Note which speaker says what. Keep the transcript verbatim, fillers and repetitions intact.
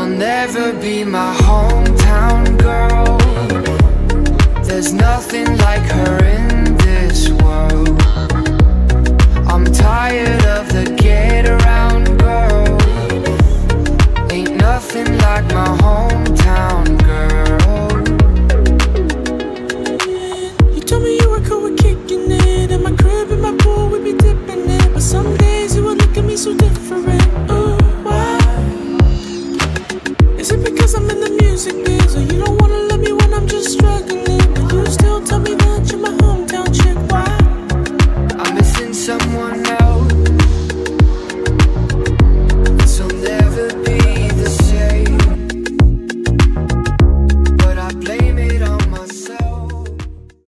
Speaker 1: never be my hometown girl. There's nothing like her in this world. I'm tired of the get around girl. Ain't nothing like my hometown girl.
Speaker 2: You told me you were cool with kicking it. In my crib, in my pool, we be dipping it. But some days you would look at me so different. Ooh, why? Is it because I'm in the music biz, or you don't want